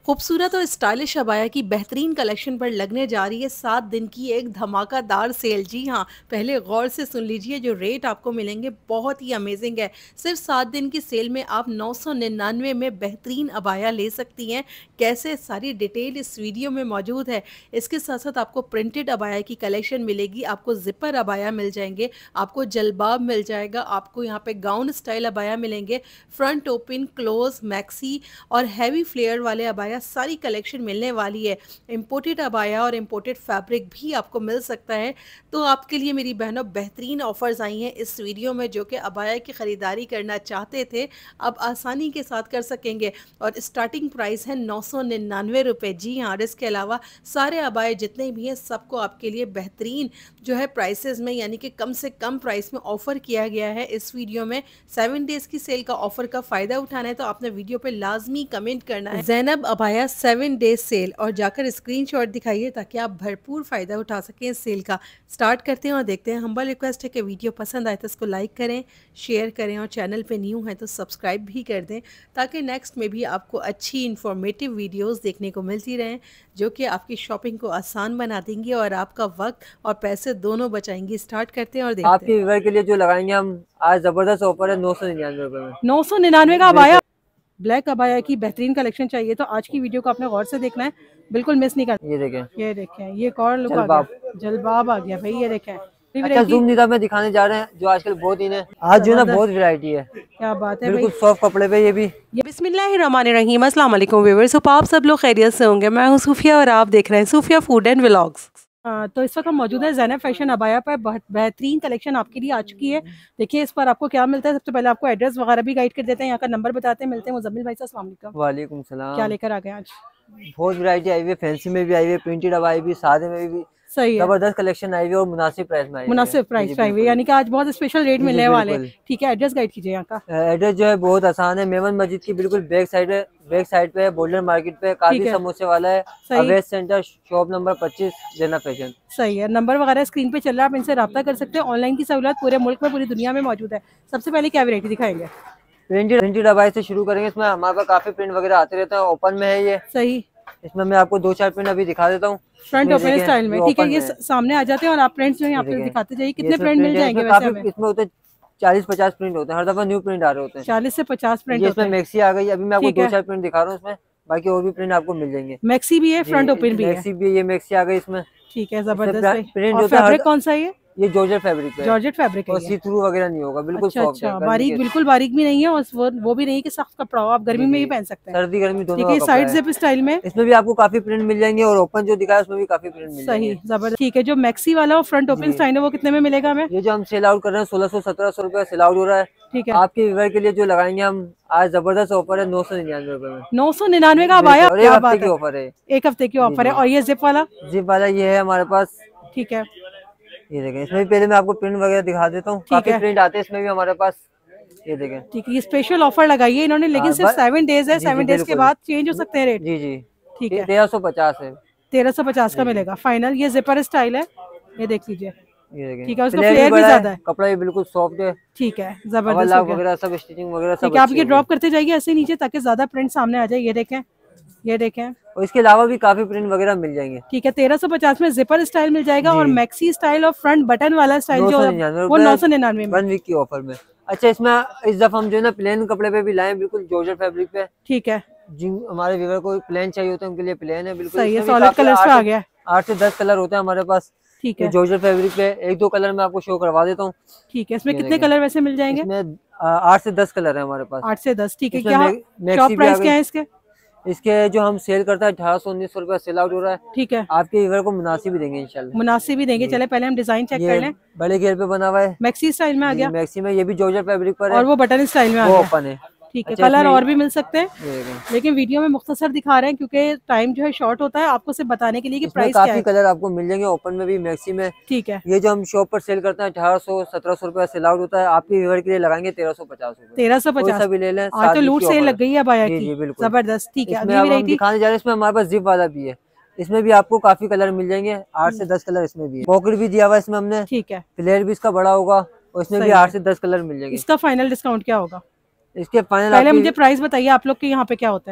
खूबसूरत और stylish abaya की बेहतरीन कलेक्शन पर लगने जा रही है 7 दिन की एक धमाकेदार सेल। जी हाँ, पहले गौर से सुन लीजिए, जो रेट आपको मिलेंगे बहुत ही अमेजिंग है। सिर्फ 7 दिन की सेल में आप 999 में बेहतरीन अबाया ले सकती हैं। कैसे, सारी डिटेल इस वीडियो में मौजूद है। इसके साथ साथ आपको प्रिंटेड अबाया की कलेक्शन मिलेगी, आपको जिपर अबाया मिल जाएंगे, आपको जलबाब मिल जाएगा, आपको यहाँ पे गाउन स्टाइल अबाया मिलेंगे, फ्रंट ओपन, क्लोज, मैक्सी और हैवी फ्लेयर वाले अबाया, सारी कलेक्शन मिलने वाली है। इंपोर्टेड अबाया और इंपोर्टेड फैब्रिक भी आपको मिल सकता है। तो आपके लिए मेरी बहनों बेहतरीन ऑफर्स आई हैं इस वीडियो में, जो कि अबाया की ख़रीदारी करना चाहते थे अब आसानी के साथ कर सकेंगे। और स्टार्टिंग प्राइस है 999 रुपये। जी हाँ, और इसके अलावा सारे अबाए जितने भी हैं सबको आपके लिए बेहतरीन जो है प्राइसेस में, यानी कि कम से कम प्राइस में ऑफ़र किया गया है इस वीडियो में। 7 डेज़ की सेल का ऑफ़र का फ़ायदा उठाना है तो आपने वीडियो पे लाजमी कमेंट करना है ज़ैनब अबाया 7 डेज सेल, और जाकर स्क्रीनशॉट दिखाइए ताकि आप भरपूर फ़ायदा उठा सकें इस सेल का। स्टार्ट करते हैं और देखते हैं। हम्बल रिक्वेस्ट है कि वीडियो पसंद आए तो इसको लाइक करें, शेयर करें, और चैनल पे न्यू हैं तो सब्सक्राइब भी कर दें, ताकि नेक्स्ट में भी आपको अच्छी इन्फॉर्मेटिव वीडियोस देखने को मिलती रहें, जो कि आपकी शॉपिंग को आसान बना देंगी और आपका वक्त और पैसे दोनों बचाएंगी। स्टार्ट करते हैं और देखते हैं। आपके व्यूअर के लिए जो लगाएंगे हम आज जबरदस्त ऑफर है 999 रुपए में। 999 का अबाया, ब्लैक अबाया की बेहतरीन कलेक्शन चाहिए तो आज की वीडियो को आपने गौर से देखना है, बिल्कुल मिस नहीं करना। ये देखें, ये देखें, ये एक और लुक आ गया, जलबाब आ गया भाई। ये देखें, अच्छा जूम निगाह में दिखाने जा रहे हैं जो आजकल बहुत इन है। आज जो ना बहुत वैरायटी है, क्या बात है बिल्कुल भाई। सॉफ्ट कपड़े पे। ये भी बिस्मिल्लाहिर्रहमानिर्रहीम, अस्सलाम वालेकुम व्यूअर्स। होप आप सब लोग खैरियत से होंगे। मैं हूँ सूफिया और आप देख रहे हैं सूफिया फूड एंड व्लॉग्स। तो इस वक्त हम मौजूद है ज़ैनब फैशन अबाया पर। बेहतरीन कलेक्शन आपके लिए आ चुकी है। देखिए इस पर आपको क्या मिलता है। सबसे पहले आपको एड्रेस वगैरह भी गाइड कर देते हैं, यहाँ का नंबर बताते हैं। मिलते हैं मुज़म्मिल भाई से। अस्सलाम वालेकुम। वालेकुम क्या सलाम। लेकर आ गए आज? बहुत वैरायटी आई हुई है, फैंसी में भी आई हुई है, प्रिंटेड अबाई भी, सादे में भी सही है, जबरदस्त कलेक्शन आई हुई है और मुनासिब प्राइस में आई हुई है। मुनासिब प्राइस जी पे आई हुई है, बिल्कुल, यानी कि आज बहुत स्पेशल रेट जी मिलने वाले हैं। बिल्कुल। ठीक है, एड्रेस गाइड कीजिए यहाँ का। एड्रेस जो है बहुत आसान है, मेमन मस्जिद की बिल्कुल बैक साइड है। बैक साइड पे है, गोल्डन मार्केट पे, काजी ठीक है, समोसे वाला है। सही, अवैध centre, shop number 25, Zainab fashion. सही है। नंबर वगैरह स्क्रीन पे चल रहा है, आप इनसे रब्ता कर सकते हैं। ऑनलाइन की सहूलत पूरे मुल्क में, पूरी दुनिया में मौजूद है। सबसे पहले क्या वैरायटी दिखाएंगे? प्रिंटेड अबाई से शुरू करेंगे। इसमें हमारे पास काफी प्रिंट वगैरह आते रहते हैं। ओपन में है ये, सही, इसमें मैं आपको 2-4 प्रिंट अभी दिखा देता हूँ। फ्रंट ये ओपन देखें, स्टाइल में। ये ठीक है, ओपन ये में है। सामने आ जाते हैं और आप प्रिंट्स जो है ये यहाँ पे देखें, दिखाते जाइए। ये कितने इसमें प्रिंट मिल प्रिंट है। जाएंगे इसमें वैसे काफी, हमें? इसमें होते 40-50 प्रिंट होते हैं, हर दफा न्यू प्रिंट आ रहे होते हैं। 40 से 50 प्रिंट ये होते इसमें हैं। मैक्सी आ गई, अभी मैं आपको ठीक है, 2-4 प्रिंट दिखा रहा हूँ इसमें, बाकी और भी प्रिंट आपको मिल जाएंगे। मैक्सी भी है, जी, फ्रंट ओपन भी है। मैक्सी भी, ये मैक्सी आ गई इसमें। ठीक है, इसमें जबरदस्त भाई। प्रिंट और होता है फैब्रिक कौन सा है ये? ये जॉर्जेट फैब्रिक पे है जॉर्जेट फैब्रिक है और ये? सी थ्रू वगैरह नहीं होगा, बिल्कुल अच्छा सॉफ्ट है अच्छा, गर्मी बारीक, के। बिल्कुल बारीक भी नहीं है और वो भी नहीं है कि सख्त कपड़ा हो, आप गर्मी जी में जी, भी पहन सकते हैं। सर्दी गर्मी दोनों ठीक का है, कपड़ा साइड है। जिप स्टाइल में। इसमें भी आपको काफी प्रिंट मिल जाएंगे और ओपन जो दिखाया उसमें भी काफी प्रिंट मिल सही, जाएंगे। जबरदस्त। ठीक है, जो मैक्सी वाला और फ्रंट ओपन जी, स्टाइल है वो कितने में मिलेगा हमें? ये जो हम सेल आउट कर रहे हैं 1600-1700 रुपये सेल आउट हो रहा है। ठीक है, आपके व्यूअर के लिए जो लगाएंगे हम आज जबरदस्त ऑफर है 999 रुपये में। 999 का बिल्कुल, अबाया, और एक क्या हफ्ते बात की है। ऑफर है। एक हफ्ते की जी ऑफर है। जी, और ये जिप वाला? जिप वाला ये है हमारे पास। ठीक है, ये देखें, इसमें भी पहले मैं आपको प्रिंट वगैरह दिखा देता हूँ, ठीक काफी है, प्रिंट आते हैं इसमें भी हमारे पास। ये देखें, ठीक है। ये स्पेशल ऑफर लगाई है इन्होंने, लेकिन सिर्फ 7 डेज है। जी जी 7 डेज के बिल्कुल, बाद चेंज हो सकते हैं रेट। जी जी, ठीक है, 1350 है। 1350 का जी जी, मिलेगा फाइनल। ये जिपर स्टाइल है, ये देख लीजिए। ये देखें, ठीक है, उसका फ्लेयर भी फ्लेयर भी बड़ा ज्यादा है। है, कपड़ा भी बिल्कुल सॉफ्ट है। ठीक है, हवा जबरदस्त हो लाख गया। वगैरह सब, स्टिचिंग वगैरह सब ठीक है, आप अच्छी ये होगी। ड्रॉप करते जाइए ऐसे नीचे ताकि ज्यादा प्रिंट सामने आ जाए। ये देखें, ये देखें। और इसके अलावा भी काफी प्रिंट वगैरह मिल जाएंगे। ठीक है, 1350 में जिपर स्टाइल मिल जाएगा जी, और मैक्सी स्टाइल और फ्रंट बटन वाला स्टाइल जो 999 वो रुपए 999 में। 1 वीक की ऑफर में। अच्छा, इसमें इस दफा हम जो है ना प्लेन कपड़े पे भी लाए, बिल्कुल जॉर्जेट फैब्रिक पे। ठीक है, जिन हमारे व्यूअर को प्लेन चाहिए होता है उनके लिए प्लेन है बिल्कुल। सही है, इसमें भी सॉलिड काफी कलर्स पे आ गया है। 8 से 10 कलर होते हैं हमारे पास। ठीक ये है, जॉर्जेट फैब्रिक पे 1-2 कलर मैं आपको शो करवा देता हूँ। ठीक है। इसमें ये कितने देखें, कलर वैसे मिल जाएंगे? इसमें 8 से 10 कलर है हमारे पास। 8 से 10। ठीक है, इसमें क्या मैक्सी शॉप भी आ प्राइस क्या गई। है इसके? इसके जो हम सेल करते हैं 1800-1900 रुपया सेल आउट हो रहा है। ठीक है, आपके व्यूअर को मुनासिब ही देंगे इंशाल्लाह। मुनासिब ही देंगे। जी, चले पहले हम डिजाइन चेक कर ये लें। बड़े घेर पे बना हुआ है। मैक्सी स्टाइल में आ जी, गया मैक्सी में, ये भी जॉर्जेट फैब्रिक पर और है, वो बटन स्टाइल में आ वो गया। ओपन है। ठीक है, अच्छा, कलर इसमें और भी मिल सकते हैं, ये देखें, लेकिन वीडियो में मुख्तसर दिखा रहे हैं क्योंकि टाइम जो है शॉर्ट होता है, आपको सिर्फ बताने के लिए कि इसमें प्राइस क्या काफी है। कलर आपको मिल जाएंगे, ओपन में भी मैक्सी में। ठीक है, ये जो हम शॉप पर सेल करते हैं 1800-1700 रुपया सेल आउट होता है, आपके व्यूअर के लिए लगाएंगे 1350 रुपये। कोई 1350। सा भी ले लें, आज 7 तो वीक लूट की सेल ऑफर लग है। गई है बाया जी की, जी बिल्कुल। जबरदस्त। ठीक है, इसमें अगली अब हम वैरायटी। दिखाने जा रहे हैं, इसमें हमारे पास जिप वाला भी है। इसमें भी आपको काफी कलर मिल जाएंगे, 8 से 10 कलर इसमें भी है। पॉकेट भी दिया हुआ है इसमें हमने, ठीक है, फ्लेयर भी इसका बड़ा होगा और इसमें भी सही 8 है। से 10 कलर मिल जाएंगे। इसका फाइनल डिस्काउंट क्या होगा? इसके फाइनल पहले आपके मुझे प्राइस बताइए आप लोग के यहाँ पे क्या होता है।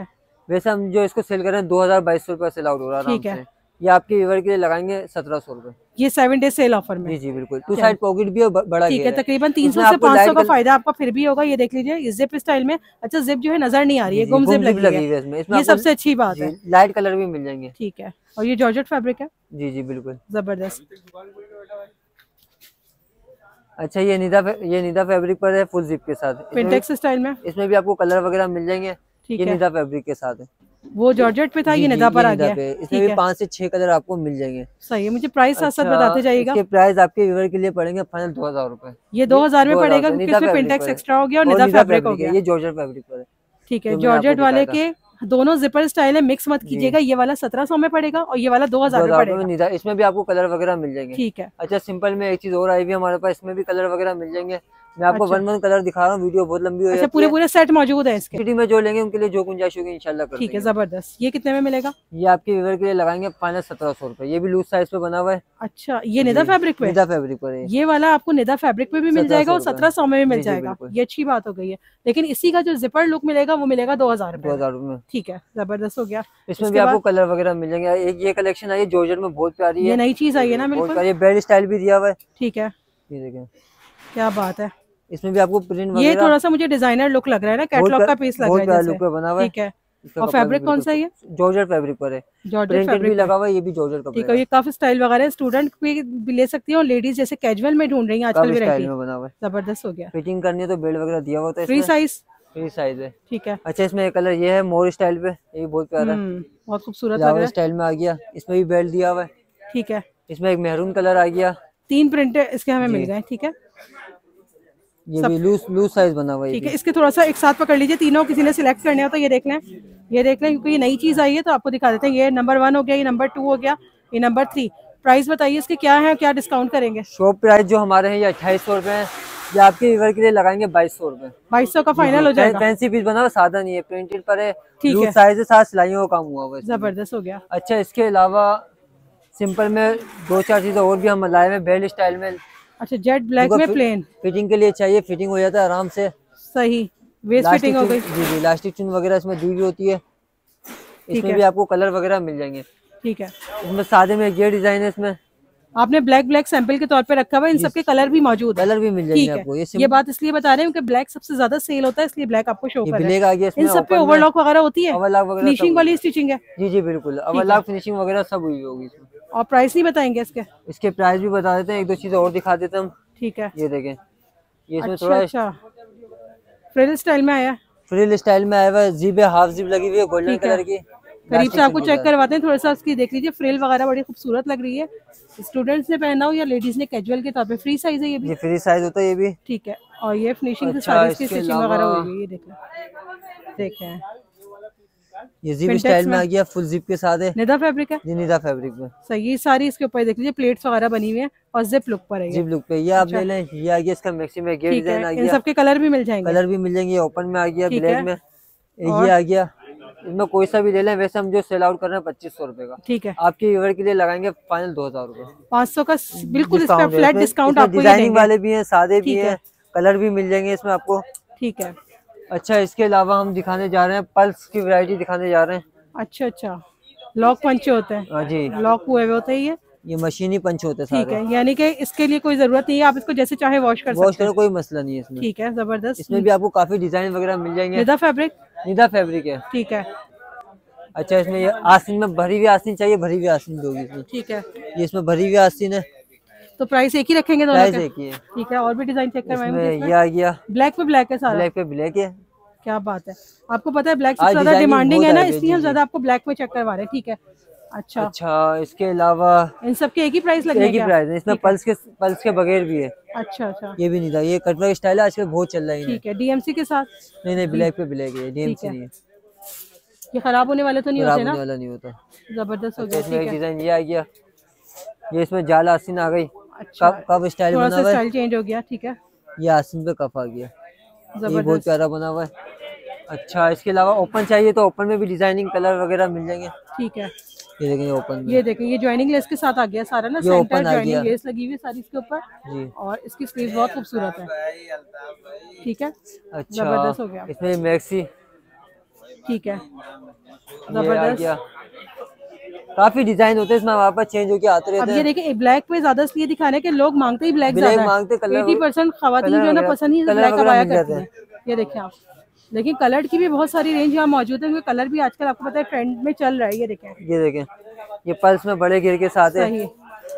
वैसे हम जो इसको सेल कर रहे हैं 2200 सेल आउट हो रहा है आराम ठीक है। से। ये आपके व्यूअर के लिए लगाएंगे 1700 रुपए। ये 7 डे सेल ऑफर में। जी जी बिल्कुल, 2 साइड पॉकेट भी और बड़ा ठीक है, घेर है। तकरीबन 300 इसमें से आपको 500 लाइट का फायदा आपका फिर भी होगा। ये देख लीजिए इस जिप स्टाइल में। अच्छा, जिप जो है नजर नहीं आ रही है, गुम जिप लगी लगी है, हुई है इसमें ये सबसे अच्छी बात है। लाइट कलर भी मिल जाएंगे। ठीक है, और ये जॉर्जेट फैब्रिक है। जी जी बिल्कुल, जबरदस्त। अच्छा ये निदा फैब्रिक पर है फुल जिप के साथ। पिंटेक्स स्टाइल में। इसमें भी आपको कलर वगैरह मिल जाएंगे। ठीक ये है, निदा फैब्रिक के साथ है। वो जॉर्जेट पे था, जी ये जी, निदा पर आ निदा गया। पे। इसमें ठीक भी है, 5 से 6 कलर आपको मिल जाएंगे। सही है। मुझे प्राइस साथ साथ अच्छा, बताते जाइएगा। इसके प्राइस आपके व्यूअर के लिए पड़ेंगे फाइनल 2000 रुपए। ये 2000 में पड़ेगा क्योंकि निदा इसमें फैब्रिक पिंटेक्स पर है एक्स्ट्रा हो गया और और निदा निदा फैब्रिक हो फैब्रिक है। गया। ये जॉर्जेट फैब्रिक पर है ठीक है, जो मैंने आपको जॉर्जेट वाले दिखाया था। के दोनों जिपर स्टाइल है, मिक्स मत जी, कीजिएगा। ये वाला 1700 में पड़ेगा और ये वाला 2000 में 2000 पड़ेगा। में निदा। इसमें भी आपको कलर वगैरह मिल जाएंगे। ठीक है, अच्छा सिंपल में एक चीज और आई हुई है हमारे पास, इसमें भी कलर वगैरह मिल जाएंगे। मैं आपको अच्छा। वन वन कलर दिखा रहा हूँ, वीडियो बहुत लंबी हो अच्छा, जाती पूरे है। पूरे सेट मौजूद है इसके। सिटी में जो लेंगे उनके लिए जो गुंजाइश होगी इंशाल्लाह कर ठीक है, देंगे। जबरदस्त। ये कितने में मिलेगा? ये आपके व्यूअर के लिए लगाएंगे फाइनल 1700 रुपए। ये भी लूज साइज पे बना हुआ है। अच्छा, ये निदा जी, फैब्रिक पे। निदा फैब्रिक पर है। ये वाला आपको निदा फैब्रिक पे भी मिल जाएगा 1700 और रुपए। 1700 में भी मिल जी जी जाएगा। बिल्कुल, ये अच्छी बात हो गई है। लेकिन इसी का जो जिपर लुक मिलेगा वो मिलेगा 2000 रुपए में। 2000 रुपए में। ठीक है, जबरदस्त हो गया। इसमें भी इसके आपको बाद कलर वगैरह मिल जाएंगे। एक ये कलेक्शन आई है जॉर्जेट में, बहुत प्यारी ये है। नई चीज आई है ना, बहुत बिल्कुल। प्यारी है, बेल्ट स्टाइल भी दिया हुआ है। ठीक है, ये देखें, क्या बात है। इसमें भी आपको प्रिंट ये वगैरह थोड़ा सा मुझे डिजाइनर लुक लग रहा है ना, कैटलॉग का पीस लग रहा बहुत है प्यारा जैसे। लुक पे बना हुआ है। ठीक है, इसका और कपड़ा भी फैब्रिक कौन सा है ये? जॉर्जेट फैब्रिक पर है। जॉर्जेट प्रिंटेड भी फैब्रिक पे। लगा हुआ है, ये भी जॉर्जेट कपड़े ठीक है, का ये काफी स्टाइल वगैरह स्टूडेंट भी ले सकती है और लेडीज जैसे कैजुअल में ढूंढ रही हैं आजकल काफी स्टाइल वैरायटी। में बना हुआ है। जबरदस्त हो गया। फिटिंग करनी है तो बेल्ट वगैरह दिया हुआ था फ्री इसमें। साइज। फ्री साइज है। ठीक है। अच्छा इसमें एक कलर ये है मोर स्टाइल पे, ये भी बहुत प्यारा है। बहुत खूबसूरत लग फ्लावर रहा है। स्टाइल में आ गया, इसमें भी बेल्ट दिया हुआ है। ठीक है, इसमें एक मेहरून कलर आ गया। 3 प्रिंट इसके हमें मिल जी, गए। ठीक है, ये सब भी लूज साइज बना हुआ है। ये ठीक है। भी इसके थोड़ा सा एक साथ पकड़ लीजिए, तीनों किसी ने सिलेक्ट करने हो तो ये देख लें, ये देख लें क्योंकि ये नई चीज आई है तो आपको दिखा देते हैं। ये नंबर 1 हो गया, ये नंबर 2 हो गया, ये नंबर 3। प्राइस बताइए इसके क्या है, क्या डिस्काउंट करेंगे? शॉप प्राइस जो हमारे हैं ये 2800 रुपए है। ये आपके व्यूअर के लिए लगाएंगे 2200 रुपए। 2200 का फाइनल हो जाएगा। फैंसी पीस बना हुआ, सादा नहीं है, प्रिंटेड पर है। ठीक लूज है, साइज है, साथ सिलाइयों का काम हुआ हुआ है इसमें। जबरदस्त हो गया। अच्छा इसके अलावा सिंपल में 2-4 चीजें और भी हम लाए हुए, बेल्ट स्टाइल में। अच्छा, जेट ब्लैक में प्लेन। फिटिंग के लिए चाहिए, फिटिंग हो जाता है आराम से। सही, वेस्ट फिटिंग हो गई। जी जी, इलास्टिक चुन वगैरह इसमें दी हुई होती है। इसमें भी आपको कलर वगैरह मिल जाएंगे। ठीक है, इसमें सादे में ये डिजाइन है, इसमें आपने ब्लैक सैंपल के तौर पे रखा हुआ है। इन सबके कलर भी मौजूद है। कलर भी मिल जाएंगे ठीक आपको। है, ये बात इसलिए बता रहे हैं क्योंकि ब्लैक सबसे ज्यादा सेल होता है, इसलिए ब्लैक आपको शो कर रहा ब्लैक आ गया है। इसमें। इन सब पे ओवरलॉक वगैरह होती है, ओवरलॉक वगैरह फिनिशिंग वाली स्टिचिंग है। जी जी बिल्कुल, ओवरलॉक फिनिशिंग वगैरह सब हुई होगी इसमें। और प्राइस नहीं बताएंगे इसके? इसके प्राइस भी बता देते हैं, एक दो चीजें और दिखा देते हैं हम। ठीक है, ये देखें, ये इसमें अच्छा थोड़ा अच्छा फ्रिल स्टाइल में आया। फ्रिल स्टाइल में आया हुआ है। जिप है, हाफ जिप लगी हुई है गोल्डन ठीक है, कलर की। करीब से आपको चेक करवाते हैं थोड़ा सा। उसकी देख लीजिए, फ्रिल वगैरह बड़ी खूबसूरत लग रही है। स्टूडेंट्स ने पहना हो या लेडीज ने कैजुअल के तौर पे। फ्री साइज है ये भी। ये फ्री साइज होता है ये भी। ठीक है, और ये फिनिशिंग से अच्छा, सारी इसकी इसके स्टिचिंग वगैरह अलावा हुई है। ये देखें ये जिप Pintex स्टाइल में में आ गया, फुल जिप के साथ है। निदा फैब्रिक है। ये निदा फैब्रिक में सही, ये सारी इसके ऊपर देख लीजिए प्लेट्स वगैरह बनी हुई है और जिप लुक पर है ये। जिप लुक पे। ये आप ले लें, ये आ गया इसका मैक्सी में गेट ठीक डिजाइन आ है, इन गया। सबके कलर भी मिल जाएंगे। कलर भी मिल जाएंगे। ओपन में आ गया, ठीक ब्लैक है। में और ये आ गया। इनमें कोई सा भी ले लें। वैसे हम जो सेल आउट कर रहे हैं 2500 रुपए का, ठीक है, आपके व्यूअर के लिए लगाएंगे फाइनल 2000 रुपए 500 का बिल्कुल इसका डिस्काउंट है। फ्लैट डिस्काउंट आपको ये डिजाइनिंग देंगे। वाले भी हैं, सादे भी ठीक है। हैं, कलर भी मिल जाएंगे इसमें आपको। ठीक है, अच्छा इसके अलावा हम दिखाने जा रहे हैं, पल्स की वैरायटी दिखाने जा रहे हैं। अच्छा अच्छा, लॉक पंचे होते हैं। हाँ जी, लॉक हुए हुए होते हैं ये मशीनी पंच होते हैं ठीक सारे। है, यानी कि इसके लिए कोई जरूरत नहीं है, आप इसको जैसे चाहे वॉश कर वॉश सकते करो, हैं। कोई मसला नहीं है इसमें। ठीक है, जबरदस्त। इसमें भी आपको काफी डिजाइन वगैरह मिल जाएंगे। निदा फैब्रिक। निदा फैब्रिक है। ठीक है, अच्छा इसमें ये आस्तीन में भरी हुई आस्तीन चाहिए, भरी हुई आस्तीन दोगी इसमें। ठीक है, ये इसमें भरी हुई आस्तीन है। तो प्राइस एक ही रखेंगे दोनों प्राइस के? एक ही है। ठीक है, और भी डिजाइन चेक करवाएं मुझे इसमें इसमें। ये आ गया, ब्लैक पे ब्लैक है सारा। ब्लैक पे ब्लैक है। क्या बात है, आपको पता है ब्लैक आज सबसे ज्यादा डिजाइनिंग डिमांडिंग है बहुत ना, आई है, इसलिए हम जी, ज्यादा आपको ब्लैक में चेक करवा रहे हैं। ठीक है, अच्छा अच्छा इसके अलावा इन सब के एक ही प्राइस लगने एक ही क्या? प्राइस है। इसमें पल्स के बगैर भी है। अच्छा अच्छा, ये भी नहीं था, ये कटवर्क स्टाइल है, आजकल बहुत चल रहा है। ठीक है, डीएमसी के साथ। नहीं नहीं, ब्लैक पे ब्लैक है, डीएमसी नहीं है। ये खराब होने वाले तो नहीं खराब होते होने ना? वाला नहीं होता। जबरदस्त हो अच्छा गया। इसमें ठीक एक है, डिजाइन ये आ गया, ये इसमें जाल आस्तीन आ गई। अच्छा कप स्टाइल थोड़ा बना सा हुआ है। स्टाइल चेंज हो गया। ठीक है, ये आस्तीन पे कप आ गया, ये बहुत जबरदस्त। प्यारा बना हुआ है। अच्छा इसके अलावा ओपन चाहिए तो ओपन में भी डिजाइनिंग कलर वगैरह मिल जाएंगे। ठीक है, ये देखेंगे ओपन में, ये देखें, ये ज्वाइनिंग लेस के साथ आ गया सारा ना, ये सेंटर open आ ज्वाइनिंग गया। लेस लगी हुई है सारी इसके ऊपर। जी और इसकी स्लीव बहुत खूबसूरत है। ठीक है, अच्छा जबरदस्त हो गया। इसमें मैक्सी, ठीक है, जबरदस्त। काफी डिजाइन होते हैं इसमें, हमारे पास चेंज होके आते रहते अब हैं। ये देखिए ब्लैक पे ज्यादा इसलिए दिखा रहे हैं कि लोग मांगते ही ब्लैक ब्लैक ज्यादा मांगते, है। कलर 80% खवातीन जो है ना पसंद ही ब्लैक वगैरह अबाया मिल करती जाते है। हैं। ये देखिए आप, लेकिन कलर की भी बहुत सारी रेंज यहाँ मौजूद है, क्योंकि कलर भी आजकल आपको पता है ट्रेंड में चल रहा है। ये देखें, ये देखें, ये पर्स में बड़े घेर के साथ है। सही,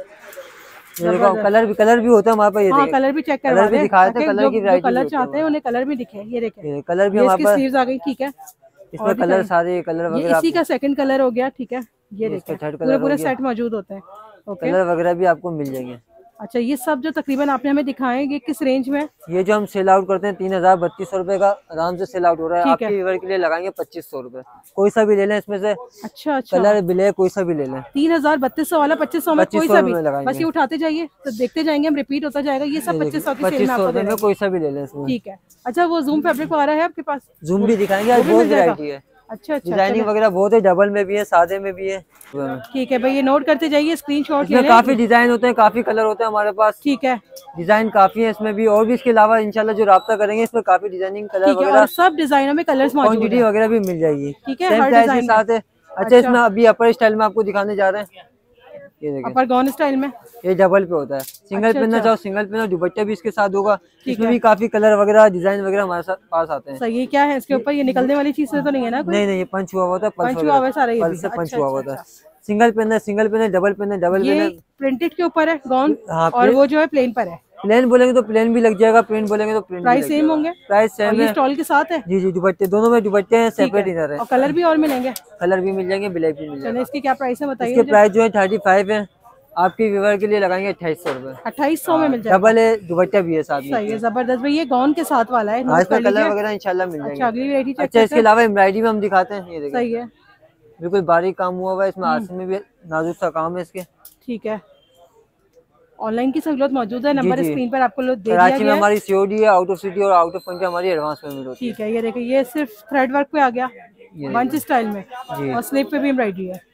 ये देखो कलर भी होता है हमारे पास। ये हाँ देखें, कलर भी चेक कलर करवा भी दें दिखा देते हैं, ताकि कलर की जो वैरायटी भी कलर होती चाहते हैं है। उन्हें कलर भी दिखे। ये देखें, ये कलर भी ये हमारे इसकी पास, स्लीव्स आ गई, ठीक है। इसमें और कलर सारे कलर ये वगैरह इसी का सेकंड कलर हो गया, ठीक है। ये इसका देखें थर्ड पूरे कलर हो पूरे गया। सेट मौजूद होते हैं। ओके, कलर वगैरह भी आपको मिल जाएंगे। अच्छा ये सब जो तकरीबन आपने हमें दिखाए ये किस रेंज में? ये जो हम सेल आउट करते हैं 3000-3200 रुपए का आराम से सेल आउट हो रहा है। ठीक आपके है, व्यूअर के लिए लगाएंगे 2500 रुपए। कोई सा भी ले लें इसमें से, अच्छा अच्छा, कलर ब्लैक कोई सा भी ले लें। 3000 3200 वाला 2500 में कोई 2500 सा भी, रुपए में बस ये लगाएंगे। उठाते जाइए तो देखते जाएंगे हम, रिपीट होता जाएगा। ये सब 2500 की सेल में 2500 आपको दे रुपए रहे में हैं, कोई सा भी ले लें इसमें। ठीक है। अच्छा वो जूम फैब्रिक वगैरह है आपके पास? जूम भी दिखाएंगे, आज वो भी बहुत मिल जाएगा? वैरायटी है। अच्छा अच्छा, डिजाइनिंग वगैरह बहुत है, डबल में भी है, सादे में भी है। ठीक है भाई, ये नोट करते जाइए, स्क्रीनशॉट ले इसमें लें। काफी डिजाइन होते हैं, काफी कलर होते हैं हमारे पास। ठीक है, डिजाइन काफी है इसमें भी, और भी इसके अलावा इंशाल्लाह जो राब्ता करेंगे इसमें काफी डिजाइनिंग कलर ठीक है। वगैरह, और सब डिजाइनों में कलर्स मौजूद क्वांटिटी है, वगैरह भी मिल जाएगी। ठीक है, सेम हर प्राइस के डिजाइन में। साथ है। अच्छा इसमें अभी अपर स्टाइल में आपको दिखाने जा रहे हैं। ये देखें, अपर गॉन स्टाइल में, ये डबल पे होता है। सिंगल अच्छा, पहनना अच्छा। चाहो सिंगल पहनो, दुपट्टा भी इसके साथ होगा। ठीक इसमें है, भी काफी कलर वगैरह डिजाइन वगैरह हमारे साथ पास आते हैं। सही है। क्या है इसके ऊपर, ये निकलने वाली चीज तो नहीं है ना कोई? नहीं ये पंच हुआ होता है, पल्स पंच हुआ हुआ है सारा, वगैरह ये भी? पल्स से पंच अच्छा हुआ अच्छा होता है। अच्छा। सिंगल पहनना सिंगल पहने, डबल पहने डबल ये पहने। प्रिंटेड के ऊपर है गॉन, हाँ, और वो जो है प्लेन पर है। प्लेन बोलेंगे तो प्लेन भी लग जाएगा, प्रिंट बोलेंगे तो प्रिंट भी प्राइस लग सेम जाएगा। होंगे? प्राइस और सेम ये है। स्टॉल के साथ है? जी दुपट्टे दोनों में दुपट्टे हैं, ठीक सेपरेट है, इधर है। और कलर भी और मिलेंगे? कलर भी मिल जाएंगे, ब्लैक भी मिल चलिए, जाएगा। इसकी क्या प्राइस है बताइए इसके मुझे। प्राइस जो है 35 है। आपके व्यूअर के लिए लगाएंगे 2800 रुपए। 2800 में मिल जाएगा? डबल है, दुपट्टा भी है साथ में। सही है, जबरदस्त भाई। ये गॉन के साथ वाला है, हाँ, नोट कर इसमें कलर लीजिए। वगैरह इंशाल्लाह मिल अच्छा, जाएंगे। अगली वैरायटी चेक अच्छा करते इसके हैं। अलावा एम्ब्रॉयडरी में हम दिखाते हैं। ये देखिए, सही है, बिल्कुल बारीक काम हुआ हुआ है इसमें, आस्तीन में भी नाजुक सा काम है इसके। ठीक है। ऑनलाइन की सहूलत मौजूद है, जी नंबर जी, स्क्रीन पर आपको दे दिया कराची में गया है। हमारी सीओडी है, आउट ऑफ सिटी और आउट ऑफ कंट्री हमारी एडवांस पेमेंट होती है। ठीक है, ये देखिए, ये सिर्फ थ्रेड वर्क पे आ गया, बंच स्टाइल में, जी। और स्लीव पे भी एम्ब्रॉयडरी है।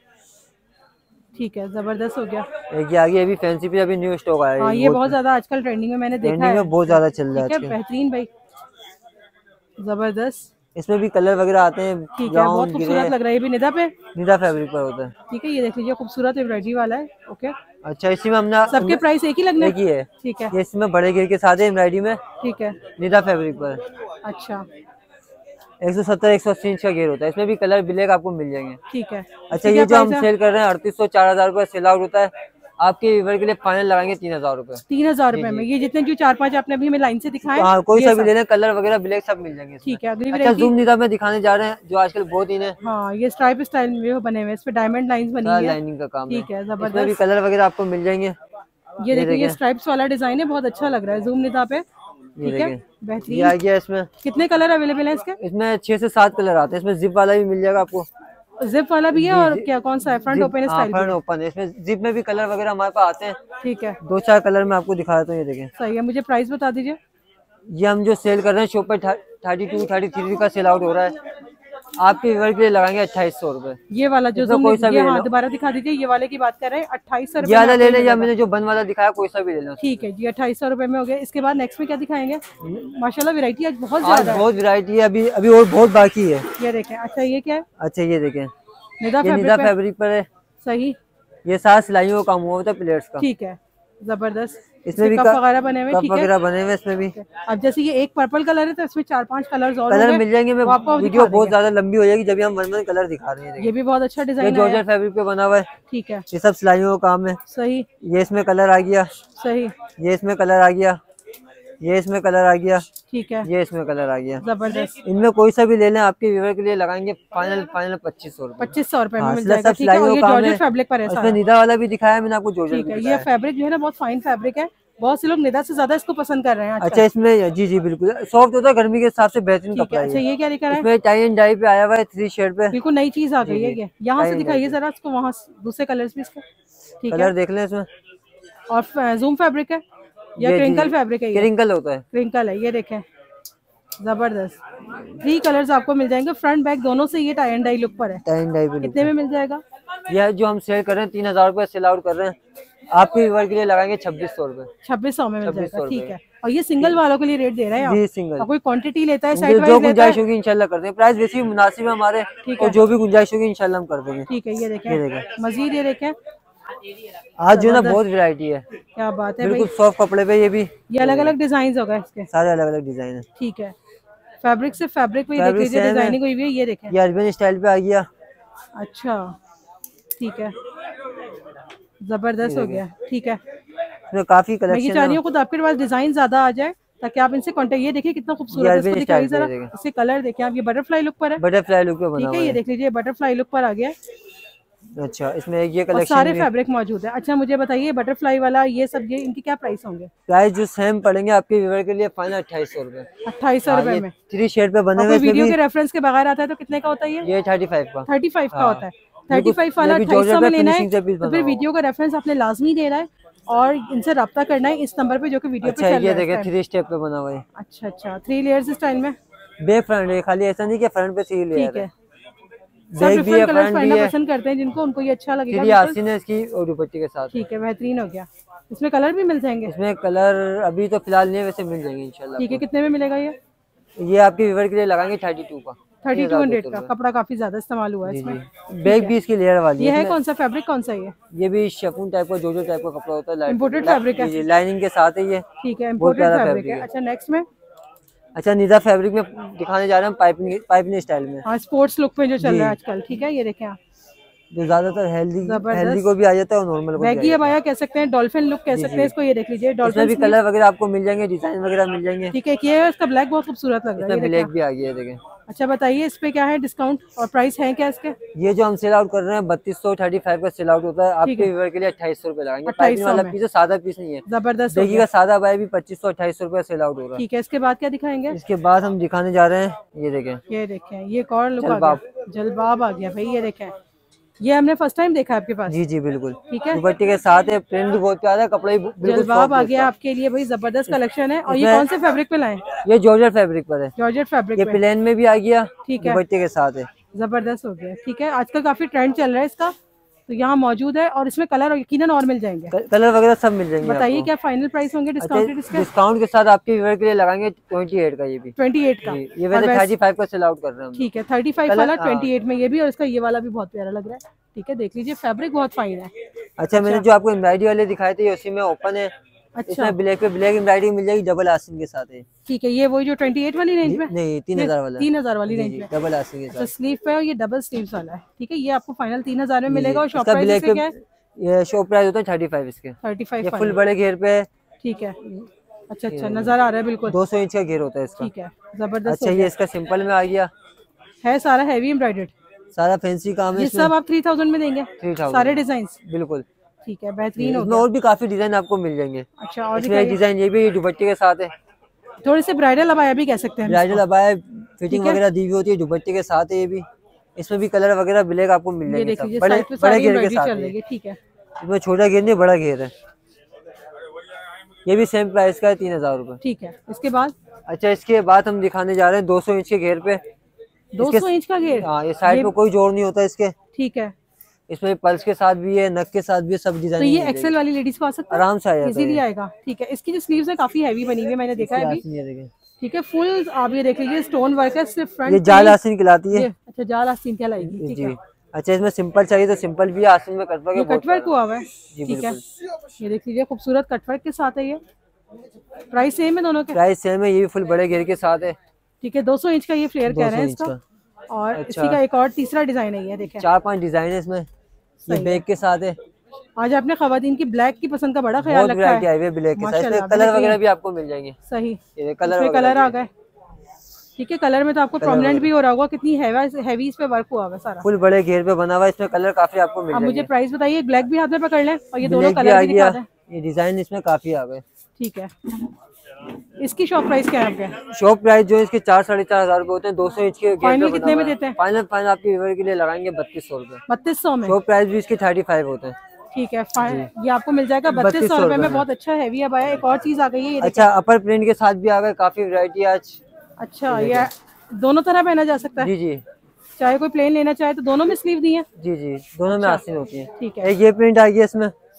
ठीक है, जबरदस्त हो गया। एक ये आगे अभी फैंसी पे अभी न्यू स्टॉक आया है। हाँ, ये बहुत ज्यादा आजकल ट्रेंडिंग में मैंने देखा ट्रेंडिंग है। में बहुत ज्यादा चल रहा है ठीक है, आजकल। बेहतरीन भाई, जबरदस्त। इसमें भी कलर वगैरह आते हैं, ठीक है, ब्राउन बहुत खूबसूरत लग रहा है। ये भी निदा पे, निदा फैब्रिक पर होता है। ठीक है। ये देख लीजिए, खूबसूरत एम्ब्रॉयडरी वाला है। ओके, अच्छा इसी में हमने सबके प्राइस एक ही लगने? एक ही है। ठीक है, ये इसमें बड़े घेर के साथ है एम्ब्रॉयडरी में, ठीक है। निदा फैब्रिक पर। अच्छा, 170-180 इंच का घेर होता है। इसमें भी कलर ब्लैक आपको मिल जाएंगे। ठीक है। अच्छा ये जो हम सेल कर रहे हैं 3800-4000 रुपए सेल आउट होता है। आपके व्यूअर के लिए फाइनल लगाएंगे 3000 रुपए। 3000 रुपए में ये जितने जो 4-5 आपने अभी हमें लाइन से दिखाए, हाँ, कोई सा भी ले लें, कलर वगैरह ब्लैक सब मिल जाएंगे। ठीक है। अगली अच्छा जूम निदा में दिखाने जा रहे हैं जो आजकल बहुत इन है। हाँ, ये स्ट्राइप स्टाइल में वो बने हुए, इस पे डायमंड लाइंस बनी है, लाइनिंग का काम ठीक है, इसमें भी जबरदस्त। कलर वगैरह आपको मिल जाएंगे। ये देखिए, ये स्ट्राइप्स वाला डिजाइन है, बहुत अच्छा लग रहा है जूम निदा पे, ठीक है, ये बेहतरीन। आ गया इसमें। कितने कलर अवेलेबल है इसके? इसमें 6 से 7 कलर आते हैं। इसमें जिप वाला भी मिल जाएगा आपको। जिप वाला भी है, और क्या कौन सा है, फ्रंट ओपन हाँ, स्टाइल? फ्रंट ओपन है। इसमें जिप में भी कलर वगैरह हमारे पास आते हैं। ठीक है, 2-4 कलर में आपको दिखा देता हूँ। ये देखें, सही है। मुझे प्राइस बता दीजिए। ये हम जो सेल कर रहे हैं शॉप पर 32-33 का सेल आउट हो रहा है। आपके व्यूअर के लिए लगाएंगे 2800 रुपए। ये वाला जो इसमें कोई सा भी ये, ले हाँ लो। दोबारा दिखा दीजिए। ये वाले की बात कर रहे हैं, 2800 ये रुपए वाला में ले आपको लें या मिलेगा। मैंने जो बन वाला दिखाया कोई सा भी ले लो। ठीक है जी, 2800 रुपए में हो गया। इसके बाद नेक्स्ट में क्या दिखाएंगे? माशाल्लाह वैरायटी आज बहुत आज ज्यादा है। बहुत वैरायटी है, अभी अभी और बहुत बाकी है। ये देखें, अच्छा ये क्या है? अच्छा ये देखें, निदा ये निदा फैब्रिक पे, फैब्रिक पर है। सही, ये साथ सिलाइयों का काम हुआ होता है प्लेट्स का। ठीक है, जबरदस्त। इसमें भी कप वगैरह बने हुए, कप ठीक है। वगैरह बने हुए इसमें भी। अब जैसे ये एक पर्पल कलर है तो इसमें 4-5 कलर्स और कलर होंगे, मिल जाएंगे। मैं वो आपको वीडियो दिखा बहुत देंगे। ज्यादा लंबी हो जाएगी जब भी हम वन कलर दिखा रहे हैं। ये भी बहुत अच्छा ये डिजाइन है, जॉर्जेट फैब्रिक पे बना हुआ है। ठीक है, ये सब सिलाइयों का काम है। सही, ये इसमें कलर आ गया, सही, ये इसमें कलर आ गया, ये इसमें कलर आ गया, ठीक है, ये इसमें कलर आ गया। जबरदस्त। इनमें कोई सा भी ले लें, आपके व्यूअर के लिए लगाएंगे फाइनल 2500 रुपए। 2500 रुपए में हाँ, मिल सिला जाएगा, सब ठीक है। और सिलाइयों ये का काम जॉर्जेट है। फैब्रिक पर है इसमें सारा, निदा वाला भी दिखाया मैंने आपको, जॉर्जेट ठीक भी है। दिखाया ये फैब्रिक जो है ना बहुत फाइन फैब्रिक है, बहुत से लोग निदा से ज्यादा इसको पसंद कर रहे हैं आजकल। अच्छा इसमें जी बिल्कुल सॉफ्ट होता है, गर्मी के हिसाब से बेहतरीन ठीक कपड़ा है। है अच्छा ये। ये क्या दिखा रहा है? इसमें टाई एंड डाई पे आया हुआ है 3 शेड पे। बिल्कुल नई चीज आ गई है ये। यहाँ से टाई एंड दिखाइए डाई जरा इसको, वहाँ दूसरे कलर्स भी इसके, ठीक है। कलर देख लें इसमें। और जूम फैब्रिक है या क्रिंकल फैब्रिक है? ये क्रिंकल होता है। क्रिंकल है, ये देखें, जबरदस्त। 3 कलर्स आपको मिल जाएंगे, फ्रंट बैक दोनों से। ये टाई एंड डाई लुक पर है। टाई एंड डाई पे कितने में मिल जाएगा? यह जो हम सेल कर रहे हैं 3000 रुपए सेल आउट कर रहे हैं। आपके व्यूअर के लिए लगाएंगे 2600 रुपए। 2600 में मिल 2600 जाएगा, ठीक है। और ये सिंगल वालों के लिए रेट दे रहे हैं जी आप? सिंगल। और कोई क्वांटिटी लेता है, सेट जो वाइज लेता गुंजाइश है? होगी इंशाल्लाह कर देंगे, प्राइस वैसे भी मुनासिब है हमारे, ठीक और है, जो भी गुंजाइश होगी इंशाल्लाह हम कर देंगे। ठीक है। ये ये देखें, देखें, मजीद ये देखें, आज जो ना बहुत जबरदस्त, वैरायटी है, क्या बात है भाई। बिल्कुल सॉफ्ट कपड़े पे, ये भी ये अलग अलग डिजाइन होगा इसके, सारे अलग अलग डिजाइन है। ठीक है। फैब्रिक से फैब्रिक पे ये देख फैब्रिक लीजिए, सेम है, डिजाइनिंग हुई हुई है, ये देखें। ये अरबियन स्टाइल पे आ गया। अच्छा, ठीक है, ये जबरदस्त हो देखें, गया, ठीक है। इसमें काफी मैं ये कलेक्शन चाह है। रही हूँ खुद आपके पास डिजाइन ज्यादा आ जाए ताकि आप इनसे कांटेक्ट। ये देखिए कितना ये खूबसूरत है, इसको अरबियन दिखाइए स्टाइल पे जरा, देखें, इसके कलर देखिए आप। ये बटरफ्लाई लुक पर है, बटरफ्लाई लुक पे बना ठीक है। हुआ ये है। देख लीजिए बटरफ्लाई लुक पर आ गया, अच्छा, इसमें एक ये और कलेक्शन सारे भी है। फैब्रिक मौजूद है। अच्छा मुझे बताइए, बटरफ्लाई वाला ये सब, ये इनके क्या प्राइस होंगे? प्राइस जो सेम पड़ेंगे आपके व्यूअर के लिए, फाइनल 2800 रुपए। 2800 हाँ, रुपए ये में? 3 शेड पे बने और हुए, कोई इसमें वीडियो भी के रेफरेंस के बगैर आता है तो कितने का होता है ये? 35 का। 35 का हाँ होता है। बिल्कुल, 35 ये वाला भी 2800 जॉर्जेट में पे लेना है फिनिशिंग से पीस तो बना फिर हुआ। वीडियो का रेफरेंस आपने लाजमी देना है और इनसे रब्ता करना है इस नंबर पे जो कि वीडियो पे अच्छा, चल ये रहा है इस देखे टाइम। 3 स्टेप पे बना हुआ है। अच्छा अच्छा, 3 लेयर्स स्टाइल में, बैक फ्रंट है, खाली ऐसा नहीं कि फ्रंट पे 3 ठीक लेयर है, है। सब बैक भी है डिफरेंट कलर्स फ्रंट भी पहनना है। पसंद करते हैं जिनको, उनको ये अच्छा लगेगा 3 बिल्कुल, आस्तीन है इसकी और दुपट्टे के साथ है। ठीक है। बेहतरीन हो गया। इसमें कलर भी मिल जाएंगे? इसमें कलर अभी तो फिलहाल नहीं है, वैसे मिल जाएंगे इंशाल्लाह ठीक है। आपको। कितने में मिलेगा ये आपके व्यूअर के लिए लगाएंगे 32 का, 3200 का? 3200 रुपए। कपड़ा काफी ज्यादा इस्तेमाल हुआ है जी इसमें, जी, ठीक बैग है। भी इसकी लेयर वाली ये है है इसमें। कौन सा फैब्रिक, कौन सा ये भी शेफून टाइप का, जोजो टाइप का कपड़ा होता है, इम्पोर्टेड फैब्रिक है? जी जी, लाइनिंग के साथ है ये, ठीक है, बहुत इम्पोर्टेड प्यारा फैब्रिक फैब्रिक है। है। अच्छा नेक्स्ट में? अच्छा, निदा फैब्रिक में दिखाने जा रहे हैं, पाइपिंग स्टाइल में। हाँ, स्पोर्ट्स लुक में जो चल जी, रहा है आजकल, ठीक है। ये देखें आप, जो ज्यादातर हेल्दी हेल्दी को जबरदस्त। भी आ जाता है और नॉर्मल को भी आ बैगी जाता है। अबाया कह सकते हैं, डॉल्फिन लुक कह जी सकते जी, हैं इसको। ये देख लीजिए, इसमें डॉल्फिन भी स्लीव्स, कलर वगैरह आपको मिल जाएंगे, डिजाइन वगैरह मिल जाएंगे। ठीक है। ये है, इसका ब्लैक बहुत खूबसूरत लग रहा है, इसमें ये देखें ब्लैक आप। भी आ गया है, देखें। अच्छा बताइए, इस पे क्या है डिस्काउंट और प्राइस है क्या इसके? ये जो हम सेल आउट कर रहे हैं 3235 का सेल आउट होता है, ठीक आपके है, व्यूअर के लिए 2800 रुपए लगाएंगे। पाइपिंग 2800 वाला में, पीस है, सादा पीस नहीं है। जबरदस्त हो देखिएगा, गया, सादा बाय भी 2500-2800 रुपए सेल आउट हो रहा है। ठीक है। इसके बाद क्या दिखाएंगे? इसके बाद हम दिखाने जा रहे हैं, ये देखें, ये देखें, ये एक और लुक आ जलबाब। गया, जलबाब आ गया भाई। ये देखें, ये हमने फर्स्ट टाइम देखा है आपके पास, जी जी बिल्कुल, ठीक है। दुपट्टे के साथ है, प्रिंट भी बहुत प्यारा है, कपड़ा भी बिल्कुल जलबाब सॉफ्ट आ है गया इसका। आपके लिए भाई, जबरदस्त कलेक्शन है। और ये इसमें कौन से फैब्रिक पे लाए? ये जॉर्जेट फैब्रिक पर है, जॉर्जेट फैब्रिक ये पे, प्लेन में भी आ गया, ठीक है। दुपट्टे के साथ है। जबरदस्त हो गया, ठीक है। आजकल काफी ट्रेंड चल रहा है इसका, तो यहाँ मौजूद है। और इसमें कलर यकीनन और मिल जाएंगे। कलर वगैरह सब मिल जाएंगे बताइए आपको। क्या फाइनल प्राइस होंगे अच्छा, डिस्काउंटेड इसके? डिस्काउंट के साथ आपके व्यूअर के लिए लगाएंगे 28 का, ये भी 28 का, जी, ये और वैसे वैसे 35 का सेल आउट कर रहे हैं हम। ठीक है, 35 कलर वाला हाँ। 28 में ये भी, और इसका ये वाला भी बहुत प्यारा लग रहा है, ठीक है। देख लीजिए, फैब्रिक बहुत फाइन है। अच्छा, मैंने जो आपको एम्ब्रॉयडरी वाले दिखाए थे, उसी में ओपन है। अच्छा, इसमें ब्लैक पे ब्लैक एम्ब्रॉयडरी मिल जाएगी, डबल आस्तीन के साथ है। ठीक है। ये वही जो 28 वाली रेंज में? नहीं, 3000 वाला। 3000 वाली जी रेंज जी, में, डबल आस्तीन के अच्छा। साथ। स्लीव पे और ये डबल स्लीव्स वाला है, ठीक है। ये आपको फाइनल 3000 में जी जी, मिलेगा। और शॉप इसका प्राइस ब्लैक इसके क्या है? पे ये शॉप प्राइस होता है 35 इसके। 35 ये फुल फाइनल, बड़े घेर पे है, ठीक है। अच्छा अच्छा, नजर आ रहा है बिल्कुल, 200 इंच का घेर होता है इसका। ठीक है, जबरदस्त अच्छा, हो ये गया इसका सिंपल में आ गया, है। सारा हैवी एम्ब्रॉयडर्ड, सारा फैंसी काम है ये इसमें। सब आप 3000 में देंगे 3000 सारे डिजाइन, बिल्कुल। ठीक है। बेहतरीन हो इसमें गया। और भी काफी डिजाइन आपको मिल जाएंगे। अच्छा, और इसमें एक दिखाइए। डिजाइन ये भी दुपट्टे के साथ है, थोड़े से ब्राइडल अबाया भी कह सकते हैं हम ब्राइडल इसको, अबाया, फिटिंग ठीक है। वगैरह दी हुई होती है, दुपट्टे के साथ है ये भी। इसमें भी कलर वगैरह ब्लैक आपको मिल ये जाएंगे, देख सब लीजिए, बड़े साइड पे बड़े सारी घेर के एम्ब्रॉयडरी साथ चल है। रही है, ठीक है। इसमें छोटा घेर नहीं, बड़ा घेर है। ये भी सेम प्राइस का है, 3000 रुपए, ठीक है। इसके बाद अच्छा, इसके बाद हम दिखाने जा रहे हैं 200 इंच के घेर पे। 200 इंच का घेर, हाँ, ये साइड ये पे कोई जोड़ नहीं होता इसके। ठीक है। इसमें पल्स के साथ भी है, नक के साथ भी है, सब तो डिजाइन ये एक्सेल वाली लेडीज को आ सकता है, आराम से आ जाता इजीली है। आएगा, ठीक है। इसकी जो स्लीव्स है काफी हैवी बनी हुई है, मैंने देखा है अभी, ये देखें, ठीक है। फुल आप ये देख लीजिए, स्टोन वर्क है सिर्फ फ्रंट ये पे जाल ही। आस्तीन कहलाती है। ये अच्छा, जाल आस्तीन क्या लाएगी, ठीक जी, है। अच्छा, इसमें सिंपल चाहिए तो सिंपल भी है, आस्तीन में कटवर्क ये है, बहुत कटवर्क प्यारा। हुआ हुआ है, जी ठीक है। बिल्कुल। ये देख लीजिए, खूबसूरत कटवर्क के साथ है ये। प्राइस सेम है दोनों के, प्राइस सेम है, ये भी फुल बड़े घेर के साथ है, ठीक है। 200 इंच का ये फ्लेयर कह रहे 200 हैं इंच इसका। का। और अच्छा। इसी का एक और तीसरा डिजाइन है, ये देखें, 4-5 डिजाइन है इसमें, ये सही है। बैग के साथ है। आज आपने खवातीन की ब्लैक की पसंद का बड़ा ख्याल बहुत रखा वैरायटी है, आई हुई है ब्लैक के साथ, माशाल्लाह, इसमें कलर बेहतरीन। वगैरह भी आपको मिल जाएंगे। सही, ये कलर इसमें वगैरह कलर भी आ है। गए, ठीक है। कलर में तो आपको प्रोमिनेंट भी हो रहा होगा, कितनी हैवी इस पे वर्क हुआ हुआ है सारा। फुल बड़े घेर पे बना हुआ है, इसमें कलर काफी आपको मिल अब मुझे जाएंगे। प्राइस बताइए, ब्लैक भी हाथ में पकड़ लें और ये दोनों ब्लैक भी कलर आ भी दिखा गया, दें, ये डिजाइन इसमें काफी आ गए। ठीक है। इसकी शॉप प्राइस क्या है आपके? शॉप प्राइस जो है इसके 4-4.5 रुपए होते हैं, 200 इंच के घेर पे फाइनल बना कितने हुआ में है। देते हैं? फाइनल आपके व्यूअर के लिए लगाएंगे 3200 रुपए। 3200 में, शॉप प्राइस भी इसके 35 होते हैं, ठीक है। ये आपको मिल जाएगा 3200 रुपए में, बहुत अच्छा हैवी अब आया। एक और चीज आ गई है, ये अच्छा, अपर प्रिंट के साथ भी आ गए, काफी वैरायटी आज। अच्छा, ये दोनों तरह पहना जा सकता है, जी जी चाहे कोई प्लेन लेना चाहे तो दोनों में स्लीव दी है, जी जी, दोनों में आस्तीन होती है। ठीक है। एक ये प्रिंट आ गया इसमें,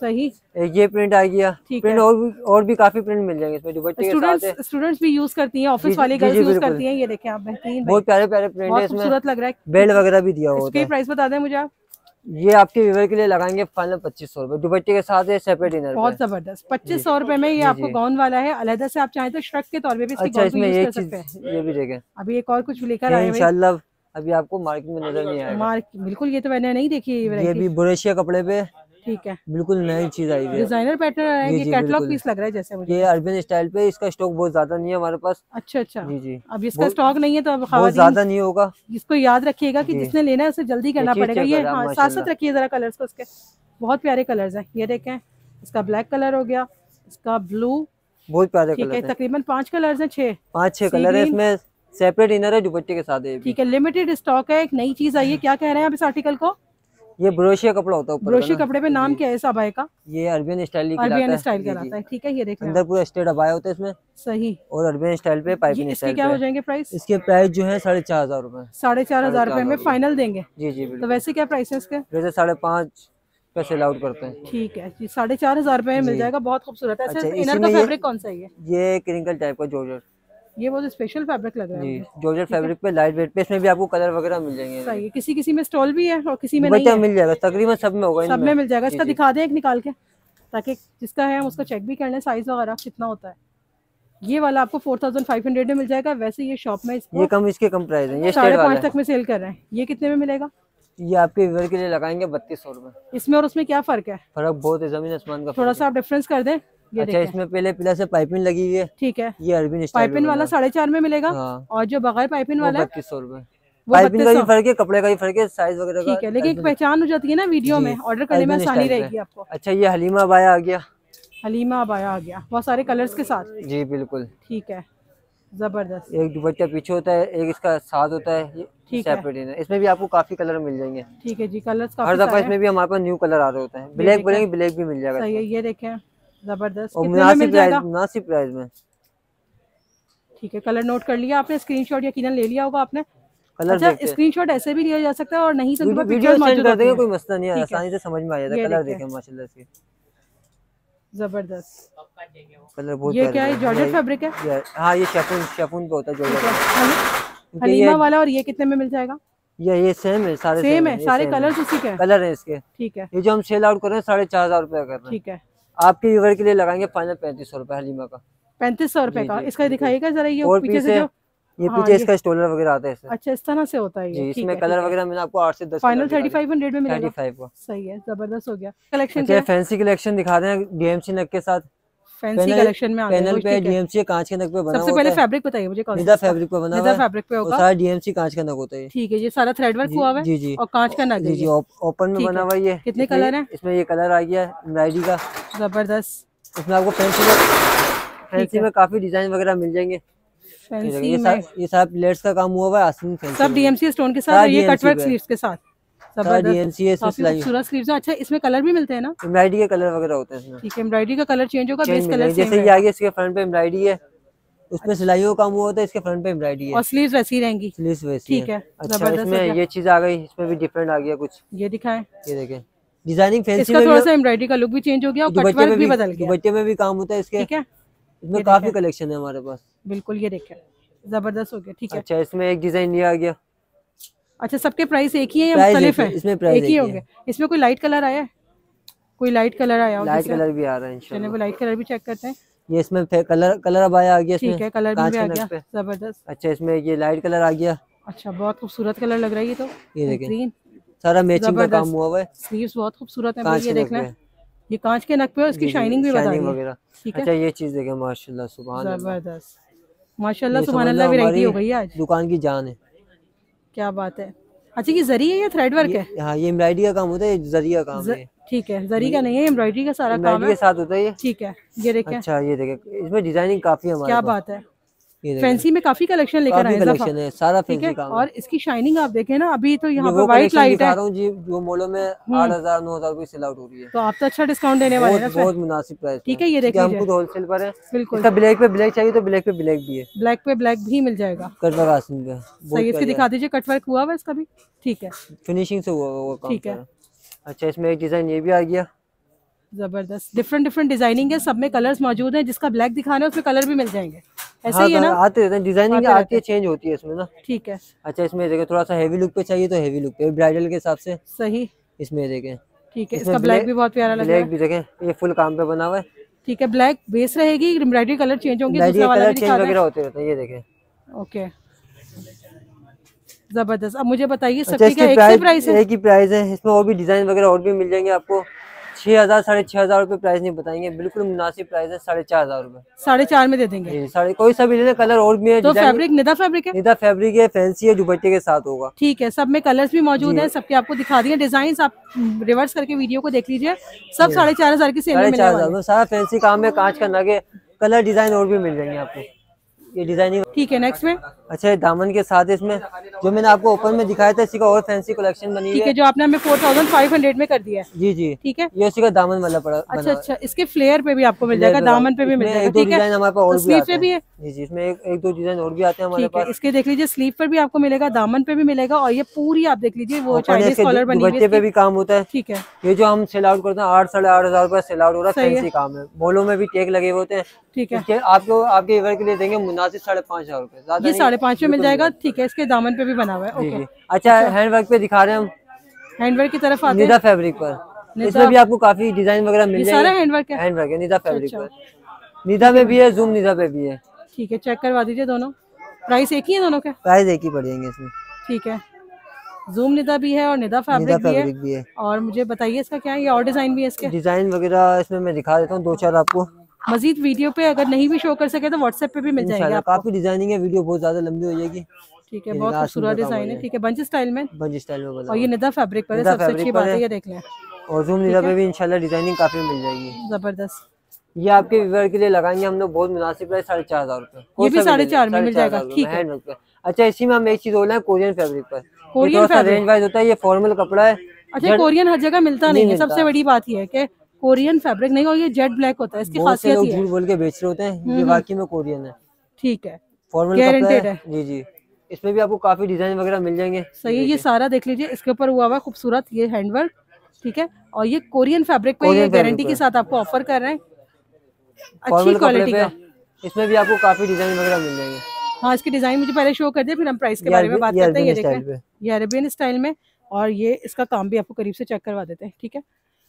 सही। एक ये प्रिंट आ गया, ठीक प्रिंट है। और भी काफी प्रिंट मिल जाएंगे इसमें दुपट्टे के साथ है। स्टूडेंट्स भी यूज करती हैं, ऑफिस वाली गर्ल्स यूज करती हैं। ये देखें आप, बेहतरीन, बहुत प्यारे प्यारे प्रिंट है बहुत इसमें, खूबसूरत लग रहा है। बेल्ट वगैरह भी दिया होता इसके है। प्राइस बता दें मुझे आप। ये आपके व्यूअर के लिए लगाएंगे फाइनल 2500 रुपए, दुपट्टे के साथ है, सेपरेट इनर। बहुत जबरदस्त, 2500 रुपए में ये आपको गाउन वाला है। अलहदा से आप चाहें तो श्रग के तौर पे भी इसकी अच्छा, गाउन को इसमें यूज ये कर चीज सकते हैं। ये भी देखें, अभी एक और कुछ लेकर आए हैं इंशाल्लाह अभी आपको मार्केट में नजर नहीं आएगा। बिल्कुल, ये तो मैंने नहीं देखी ये ये वैरायटी। भी बुरेशिया कपड़े पे, ठीक है, बिल्कुल नई चीज आई हुई है, डिजाइनर पैटर्न है। जी ये जी कैटलॉग बिल्कुल। पीस लग रहा है जैसे मुझे। ये अर्बन स्टाइल पे, इसका स्टॉक बहुत ज्यादा नहीं है हमारे पास। अच्छा अच्छा, जी जी, अब इसका स्टॉक नहीं है तो अब बहुत खवातीन ज्यादा नहीं होगा। इसको याद रखिएगा कि जी। जिसने लेना है उसे जल्दी करना चीज पड़ेगा। चेक ये कर रहा हाँ, है साथ साथ माशाल्लाह। रखिए जरा कलर्स को उसके, बहुत प्यारे कलर्स हैं। ये देखें, इसका ब्लैक कलर हो गया, इसका ब्लू, बहुत प्यारे ठीक है। कलर है, तकरीबन 5 कलर्स हैं, 5-6 सी कलर है ग्रीन। इसमें, सेपरेट इनर है दुपट्टे के साथ है ये भी। ठीक है, लिमिटेड स्टॉक है, एक नई चीज आई है। क्या कह रहे हैं आप इस आर्टिकल को? ये ब्रोशिया कपड़ा होता है ऊपर का ब्रोशी ना। कपड़े पे नाम जी। क्या है इस अबाए का? ये अरबियन स्टाइल ही अरबियन कहलाता स्टाइल है। जी, जी। कहलाता है। ठीक है, ये देख रहे हैं अंदर पूरा स्टेट अबाया होता है इसमें, आप। सही। और अरबियन स्टाइल पे ये पाइपिंग इसके स्टाइल क्या हो पे। जाएंगे प्राइस? इसके प्राइस जो है 4500 रुपए। 4500 रुपए में फाइनल देंगे? जी जी तो बिल्कुल। वैसे क्या प्राइस है इसके? वैसे 5.5 पे सेल आउट करते हैं। ठीक है जी, 4500 रुपए में मिल जी। जाएगा। बहुत खूबसूरत है। अच्छा, ऐसे इसी इनर में का फैब्रिक कौन सा है ये? ये क्रिंकल टाइप का जॉर्जेट। ये बहुत स्पेशल फैब्रिक लग रहा है जी, मुझे। जॉर्जेट फैब्रिक पे लाइट वेट पे, इसमें भी आपको कलर वगैरह मिल जाएंगे। सही है, किसी किसी में स्टॉल भी है और किसी में नहीं दुपट्टा है। मिल जाएगा, तकरीबन सब में होगा सब इनमें। में मिल जाएगा। जी, इसका जी। दिखा दें एक निकाल के, ताकि जिसका है हम उसका चेक भी कर लें साइज वगैरह कितना होता है। ये वाला आपको 4500 में मिल जाएगा। वैसे ये शॉप में इसको इसके कम प्राइस है, ये स्टेट 5.5 वाला है। तक में सेल कर रहे हैं। ये कितने में मिलेगा? ये आपके व्यूअर के लिए लगाएंगे 3200 रुपए। इसमें और उसमें क्या फर्क है? फर्क बहुत है, जमीन आसमान का थोड़ा फर्क सा आप डिफरेंस कर दें। ये है। अच्छा, देखें, इसमें पहले पिलर से पाइपिंग लगी हुई है। ठीक है। ये अरबिन स्टाइल पाइपिन वाला 4.5 में मिलेगा। हाँ। और जो बगैर पाइपिन वो वाला है 3200 रुपए। वो पाइपिंग का भी 3200। फर्क है, कपड़े का भी फर्क है, साइज वगैरह का। ठीक है, लेकिन एक पहचान हो जाती है ना वीडियो जी, में, ऑर्डर करने में अरबिन आसानी स्टाइल रहेगी पे। आपको। अच्छा, ये हलीमा बाया आ गया। हलीमा अबाया आ गया, बहुत सारे कलर्स के साथ। जी बिल्कुल। ठीक है, जबरदस्त। एक दुपट्टा पीछे होता है, एक इसका साथ होता है, ये ठीक है। सेपरेट है। इसमें भी आपको काफी कलर मिल जाएंगे। ठीक है जी, कलर्स हर काफी दफा सारे इसमें हैं। भी हमारे पास न्यू कलर आ रहे होते हैं। ब्लैक बोलेंगे, ब्लैक भी मिल जाएगा सही है, इसमें। ये देखें, जबरदस्त। और कितने में मिल जाएगा? मुनासिब प्राइस में। ठीक है, कलर नोट कर लिया आपने, स्क्रीनशॉट यकीनन ले लिया होगा आपने। कलर अच्छा, देखते हैं। स्क्रीनशॉट ऐसे भी लिया जा सकता है और नहीं तो वीडियो पिक्चर्स सेंड मौजूद कर होती देंगे, हैं। कोई मसला नहीं है, ठीक है। आसानी से समझ में आ जाता है। ये कलर देखें। देखें माशाल्लाह से, जबरदस्त। कलर बहुत ये प्यारे क्या है, प्यारे। जॉर्जेट फैब्रिक है? हाँ, ये शेफून पे होता है ठीक जॉर्जेट। है। क्योंकि हलीमा वाला और ये कितने में मिल जाएगा? ये सेम है, सारे सेम है, ये सारे सेम है। कलर्स उसी के हैं। कलर है इसके। ठीक है, ये जो हम सेल आउट कर रहे हैं 4500 रुपए कर रहे हैं। ठीक है। आपके व्यूअर के लिए लगाएंगे फाइनल 3500 रुपए हलीमा का। 3500 रुपए जी, का। जी, इसका बिल्कुल। दिखाइएगा जरा, ये और पीछे से जो ये हाँ, पीछे ये इसका स्टोलर वगैरह आता है इसमें। अच्छा, इस तरह से होता है जी, ये। इसमें कलर वगैरह मैंने आपको 8 से 10 फाइनल 3500 में मिलेगा। 35 का। सही है, जबरदस्त हो गया। कलेक्शन अच्छा, क्या? फैंसी कलेक्शन दिखा दें डीएमसी नग के साथ। फैंसी कलेक्शन में आ गए। पैनल पे ठीक है, डीएमसी कांच के नग पे बना सबसे हुआ पहले होता है। फैब्रिक बताइए मुझे कौन सा निदा इसका? फैब्रिक पे बना हुआ निदा है, फैब्रिक पे और होगा। सारा डीएमसी कांच का नग होता है। ठीक है, ये सारा थ्रेड वर्क हुआ हुआ है जी जी। और कांच का नग है जी जी, ये। ओपन में ठीक बना है। हुआ है ये। कितने कलर हैं? इसमें ये कलर आ गया एम्ब्रॉयडरी का। जबरदस्त। इसमें आपको फैंसी में काफी डिजाइन वगैरह मिल जाएंगे। फैंसी ये में सारा प्लेट्स का काम हुआ हुआ है आस्तीन फैंसी सब में। डीएमसी स्टोन के साथ सारा और ये DMC कटवर्क पे। स्लीव्स के साथ। सारा जबरदस्त, डीएमसी है, काफी खूबसूरत स्लीव्स हैं। अच्छा, इसमें कलर भी मिलते हैं ना? एम्ब्रॉयडरी के कलर वगैरह होते हैं इसमें। ठीक है, एम्ब्रॉयडरी का कलर चेंज होगा, चेंज बेस मिल कलर जाएगी। सेम जैसे ये आगे इसके फ्रंट पे एम्ब्रॉयडरी है, उसमें सिलाइयों का काम हुआ होता है, इसके फ्रंट पे एम्ब्रॉयडरी है और स्लीव्स वैसी रहेंगी। स्लीव्स वैसी ठीक है, अच्छा, जबरदस्त हो इसमें गया। ये चीज आ गई, इसमें भी डिफरेंट आ गया कुछ। ये दिखाएं, ये देखें, डिजाइनिंग फैंसी इसका में थोड़ा भी, सा एम्ब्रॉयडरी का लुक भी चेंज हो गया और दुपट्टे कटवर्क में भी भी बदल गया। दुपट्टे में भी काम होता है इसके। ठीक है, इसमें ये काफी देखें। कलेक्शन है हमारे पास। बिल्कुल, ये देखें, जबरदस्त हो गया। ठीक है। अच्छा, इसमें एक डिजाइन ये आ गया। अच्छा, सबके प्राइस एक ही है या प्राइस मुख्तलिफ एक है? है, इसमें प्राइस एक ही एक ही होंगे। इसमें कोई लाइट कलर आया है? कोई लाइट कलर आया हो लाइट जिससे? कलर भी आ रहा है चलिए, इंशाल्लाह। वो लाइट कलर भी चेक करते हैं। ये इसमें कलर अब आया आ गया इसमें। ठीक है, कलर कांच भी आ के गया, नग पे। जबरदस्त। अच्छा, इसमें ये लाइट कलर आ गया। अच्छा, बहुत खूबसूरत कलर लग रहा है ये तो। ये देखें, बेहतरीन, सारा मैचिंग का काम जबरदस्त। हुआ हुआ है। स्लीव्स बहुत खूबसूरत है, कांच ये के नग देखना पे। है। ये कांच के नग पे और इसकी शाइनिंग भी बता रही शाइनिंग है। वगैरह। ठीक है, अच्छा, ये चीज देखें माशाल्लाह, सुभान अल्लाह। जबरदस्त, माशाल्लाह, ये सुभान समझ लो अल्लाह, वैरायटी हमारी हो गई है आज। दुकान की जान है। क्या बात है। अच्छा, ये जरी है या थ्रेड वर्क है? हाँ, ये एम्ब्रॉयडरी का काम होता है, जरी का काम है। ठीक है, जरी का नहीं है, एम्ब्रॉयडरी का सारा काम एम्ब्रॉयडरी है। के साथ होता है ये। ठीक है, ये देखें, अच्छा, ये देखें, इसमें डिजाइनिंग काफी है हमारे क्या पास। बात है। ये देखें, फैंसी में काफी कलेक्शन लेकर काफी आए हैं कलेक्शन है, सारा ठीक है, फैंसी काम और है। इसकी शाइनिंग आप देखें ना, अभी तो ये यहाँ पे वो व्हाइट कलेक्शन लाइट दिखा है, रहा हूँ जी, जो मॉलों में 8000-9000 रुपए सेल आउट हो रही है। तो आप तो अच्छा डिस्काउंट देने वाले हैं ना बहुत इसमें। बहुत मुनासिब प्राइस। ठीक है, ये देख हम लीजिए, खुद होलसेल पर है। बिल्कुल। इसका ब्लैक पे ब्लैक चाहिए तो ब्लैक पे ब्लैक भी है, ब्लैक पे ब्लैक भी मिल जाएगा। कटवर्क आसन पे सही है, इसकी दिखा दीजिए, कटवर्क हुआ हुआ है इसका भी। ठीक है, फिनिशिंग से हुआ वो काम ठीक है। सारा। अच्छा, इसमें एक डिजाइन ये भी आ गया। जबरदस्त, डिफरेंट डिफरेंट डिजाइनिंग है, सब में कलर्स मौजूद हैं। जिसका ब्लैक दिखाना है उसमें कलर भी मिल जाएंगे, ऐसे हाँ, ही है ना? आते रहते हैं, डिजाइनिंग आती है, चेंज होती है इसमें ना। ठीक है। अच्छा, इसमें देखें थोड़ा सा हैवी लुक पे चाहिए तो हैवी लुक पे ब्राइडल के हिसाब से सही। इसमें देखें। ठीक है, इसमें इसका ब्लैक भी बहुत प्यारा लग रहा है। ब्लैक भी देखें, ये फुल काम पे बना हुआ है। ठीक है, ब्लैक बेस रहेगी, एम्ब्रॉयडरी कलर चेंज होंगे, एम्ब्रॉयडरी दूसरा वाला कलर भी चेंज दिखा वगैरह दें। होते रहते हैं, ये देखें। ओके, जबरदस्त। अब मुझे बताइए अच्छा, सबके क्या इसकी एक से प्राइस है? एक ही प्राइस है। इसमें और भी डिजाइन वगैरह और भी मिल जाएंगे आपको। 6,000 6,500 रुपये प्राइस नहीं बताएंगे, बिल्कुल मुनासिब प्राइस है, 4,500 रुपये। 4.5 में दे देंगे? जी, साढ़े कोई सा भी ले लें, कलर और भी है। तो फैब्रिक निदा फैब्रिक है? निदा फैब्रिक है, फैंसी है, दुपट्टे के साथ होगा। ठीक है, सब में कलर्स भी मौजूद हैं, सबके आपको दिखा दिए डिजाइन। आप रिवर्स करके वीडियो को देख लीजिए, सब 4,500 की सेल में मिलने वाले हैं। 4,500 सारा फैंसी काम है, कांच का नग है, कलर डिजाइन और भी मिल जाएंगे आपको, ये डिजाइनिंग। ठीक है, नेक्स्ट में। अच्छा, ये दामन के साथ इसमें जो मैंने आपको ओपन में दिखाया था, इसी का और फैंसी कलेक्शन बनी हुई ठीक है, जो आपने हमें 4,500 में कर दिया है। जी जी, ठीक है, ये उसी का दामन वाला पड़ा। अच्छा अच्छा, इसके फ्लेयर पे भी आपको मिल जाएगा, दामन पे भी मिल जाएगा। ठीक है, डिजाइन हमारे पास और भी स्लीव आते पे भी हैं। है। जी जी, इसमें एक दो डिजाइन और भी आते हैं हमारे ठीक है, पास। इसके देख लीजिए, स्लीव पर भी आपको मिलेगा, दामन पे भी मिलेगा, और ये पूरी आप देख लीजिए वो चाइनीज कॉलर बनी हुई है, दुपट्टे पे भी काम होता है। ठीक है, ये जो हम सेल आउट करते हैं 8 साढ़े 8,000 रुपए सेल आउट हो रहा है, फैंसी काम है। मॉलों में भी टैग लगे हुए होते हैं। ठीक है, इसके आपको आपके इवर के लिए देंगे मुनासिब 5,500 रुपए, ये 5.5 में मिल जाएगा। ठीक है, इसके दामन पे भी बना हुआ है। ओके, अच्छा, हैंडवर्क पे दिखा रहे हैं हम, हैंडवर्क की तरफ आते हैं। निदा फैब्रिक पर, इसमें भी आपको काफी डिजाइन वगैरह मिल जाएंगे। सारा हैंडवर्क है? हैंडवर्क है निदा फैब्रिक पर, निदा में भी है, जूम निदा पे भी है। ठीक है, चेक करवा दीजिए दोनों। प्राइस एक ही है दोनों के? प्राइस एक ही पड़ेंगे इसमें। ठीक है, जूम निदा भी है और निदा फैब्रिक भी है। और मुझे बताइए इसका क्या है, ये और डिजाइन भी है इसके? डिजाइन वगैरह इसमें मैं दिखा देता हूँ 2-4 आपको। मजीद वीडियो पे अगर नहीं भी शो कर सके तो व्हाट्सएप पे भी मिल जाएंगे आपको। काफी डिजाइनिंग है, वीडियो बहुत ज्यादा लंबी हो जाएगी। ठीक है, बहुत खूबसूरत डिजाइन है। ठीक है, बंच स्टाइल में, बंच स्टाइल में बना, और ये निदा फैब्रिक पर है, सबसे अच्छी बात है, ये देख लें। और जूम निदा पे भी इंशाल्लाह डिजाइनिंग काफी मिल जाएगी। जबरदस्त, ये आपके व्यूअर के लिए लगाएंगे हम लोग, बहुत मुनासिब प्राइस, 4,500 रुपए। ये भी 4.5 में मिल जाएगा। ठीक है, अच्छा, इसी में हम एक चीज बोल रहे हैं, कोरियन फैब्रिक पर, कोरियन फैब्रिक रेंज वाइज होता है, ये फॉर्मल कपड़ा है। अच्छा, कोरियन हर जगह मिलता नहीं है, सबसे बड़ी बात ये है कि कोरियन फैब्रिक नहीं, और ये जेट ब्लैक होता है, इसकी खासियत ये है। झूठ बोल के बेच रहे होते हैं, ये वाकई में कोरियन है। ठीक है, फॉर्मल गारंटेड है। जी जी, इसमें भी आपको काफी डिजाइन वगैरह मिल जाएंगे। सही है, ये सारा देख लीजिए, इसके ऊपर हुआ हुआ खूबसूरत ये हैंडवर्क। ठीक है, और ये कोरियन फैब्रिक पे ये गारंटी के साथ आपको ऑफर कर रहे हैं, अच्छी क्वालिटी का। इसमें भी आपको काफी डिजाइन वगैरह मिल जाएंगे। हाँ, इसके डिजाइन मुझे पहले शो कर दे, फिर हम प्राइस के बारे में बात करते हैं। ये देखें, ये अरेबियन स्टाइल में, और ये इसका काम भी आपको करीब से चेक करवा देते हैं। ठीक है,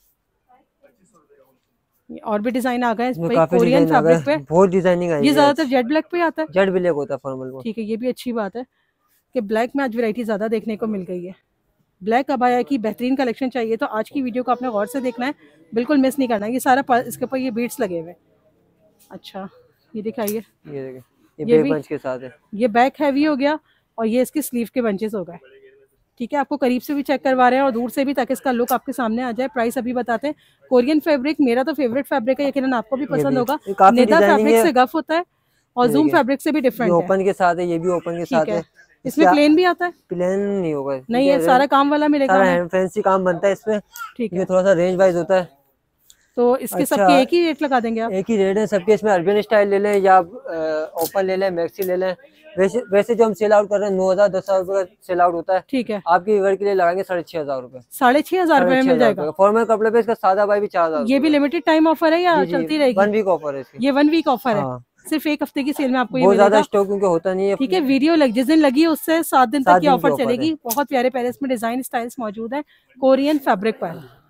और भी डिजाइन आ गए हैं कोरियन फैब्रिक पे, बहुत डिजाइनिंग आई है। ये ज्यादातर जेट ब्लैक पे आता है, जेट ब्लैक होता है फॉर्मल को। ठीक है, ये भी अच्छी बात है कि ब्लैक में आज वैरायटी ज्यादा देखने को मिल गई है। ब्लैक अबाया की बेहतरीन कलेक्शन चाहिए तो आज की वीडियो को आपने गौर से देखना है, बिल्कुल मिस नहीं करना है। ये सारा इसके ऊपर ये बीट्स लगे हुए। अच्छा, ये दिखाइए, ये देखिए, ये बैक बंच के साथ है। ये बैक हैवी हो गया, और ये इसके स्लीव के बंचेस हो गए। ठीक है, आपको करीब से भी चेक करवा रहे हैं और दूर से भी, ताकि इसका लुक आपके सामने आ जाए। प्राइस अभी बताते हैं। कोरियन फैब्रिक मेरा तो फेवरेट फैब्रिक है, यकीनन आपको भी पसंद होगा। निदा फैब्रिक से गफ होता है और जूम फैब्रिक से भी डिफरेंट है। ओपन के साथ है, ये भी ओपन के साथ है। इसमें प्लेन भी आता है? प्लेन नहीं होगा, नहीं है, सारा काम वाला मिलेगा, सारा फैंसी काम बनता है इसमें। ठीक है, थोड़ा सा रेंज वाइज होता है, तो इसके सबके एक ही रेट लगा देंगे आप? एक ही रेट है सबके। इसमें अरबियन स्टाइल ले लें या ओपन ले लें, मैक्सी ले लें। वैसे जो हम सेल आउट कर रहे हैं 9,000 10,000 रुपए का सेल आउट होता है। ठीक है, आपके इवर के लिए लगाएंगे 6,500 रुपए। 6,500 रुपए में मिल जाएगा। फॉर्मल कपड़े पे इसका सादा भाई भी 4,000। ये भी लिमिटेड टाइम ऑफर है या चलती रहेगी? 1 वीक ऑफर है। ये 1 वीक ऑफर है, सिर्फ एक हफ्ते की सेल में आपको ये बहुत ज्यादा स्टॉक क्योंकि होता नहीं है। ठीक है, वीडियो जिस दिन लगी उससे 7 दिन तक की ऑफर चलेगी। बहुत प्यारे प्यारे इसमें डिजाइन स्टाइल्स मौजूद है कोरियन फैब्रिक पर।